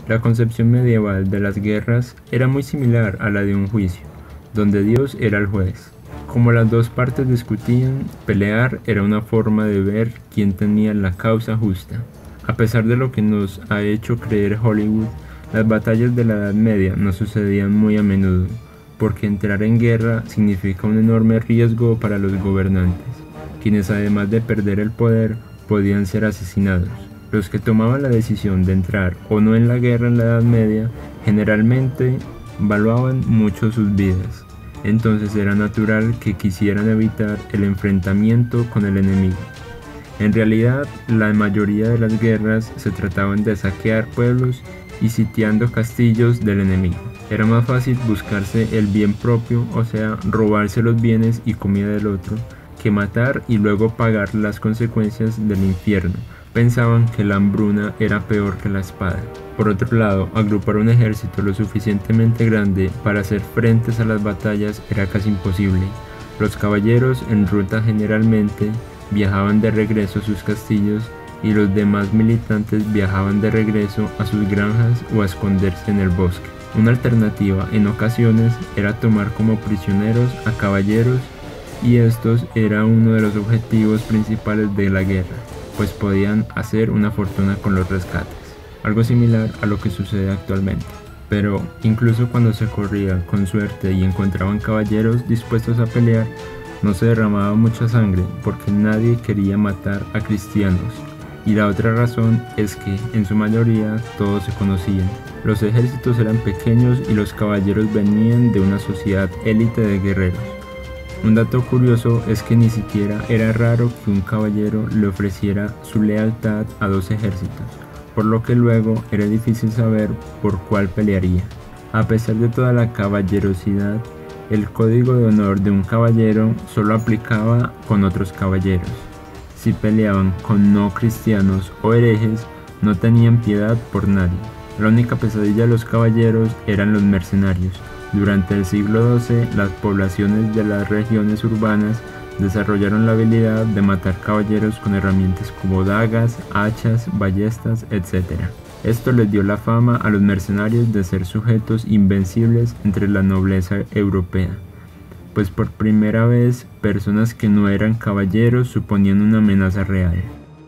La concepción medieval de las guerras era muy similar a la de un juicio, donde Dios era el juez. Como las dos partes discutían, pelear era una forma de ver quién tenía la causa justa. A pesar de lo que nos ha hecho creer Hollywood, las batallas de la Edad Media no sucedían muy a menudo, porque entrar en guerra significa un enorme riesgo para los gobernantes, quienes además de perder el poder, podían ser asesinados. Los que tomaban la decisión de entrar o no en la guerra en la Edad Media generalmente valuaban mucho sus vidas, entonces era natural que quisieran evitar el enfrentamiento con el enemigo. En realidad, la mayoría de las guerras se trataban de saquear pueblos y sitiando castillos del enemigo. Era más fácil buscarse el bien propio, o sea, robarse los bienes y comida del otro, que matar y luego pagar las consecuencias del infierno. Pensaban que la hambruna era peor que la espada. Por otro lado, agrupar un ejército lo suficientemente grande para hacer frentes a las batallas era casi imposible. Los caballeros en ruta generalmente viajaban de regreso a sus castillos y los demás militantes viajaban de regreso a sus granjas o a esconderse en el bosque. Una alternativa en ocasiones era tomar como prisioneros a caballeros, y estos era uno de los objetivos principales de la guerra, pues podían hacer una fortuna con los rescates, algo similar a lo que sucede actualmente. Pero incluso cuando se corría con suerte y encontraban caballeros dispuestos a pelear, no se derramaba mucha sangre porque nadie quería matar a cristianos. Y la otra razón es que, en su mayoría, todos se conocían. Los ejércitos eran pequeños y los caballeros venían de una sociedad élite de guerreros. Un dato curioso es que ni siquiera era raro que un caballero le ofreciera su lealtad a dos ejércitos, por lo que luego era difícil saber por cuál pelearía. A pesar de toda la caballerosidad, el código de honor de un caballero solo aplicaba con otros caballeros. Si peleaban con no cristianos o herejes, no tenían piedad por nadie. La única pesadilla de los caballeros eran los mercenarios. Durante el siglo XII, las poblaciones de las regiones urbanas desarrollaron la habilidad de matar caballeros con herramientas como dagas, hachas, ballestas, etc. Esto les dio la fama a los mercenarios de ser sujetos invencibles entre la nobleza europea, pues por primera vez personas que no eran caballeros suponían una amenaza real.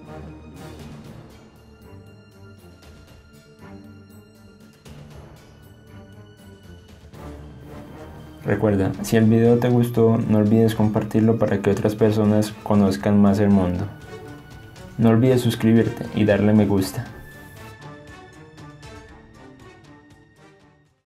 Recuerda, si el video te gustó, no olvides compartirlo para que otras personas conozcan más el mundo. No olvides suscribirte y darle me gusta.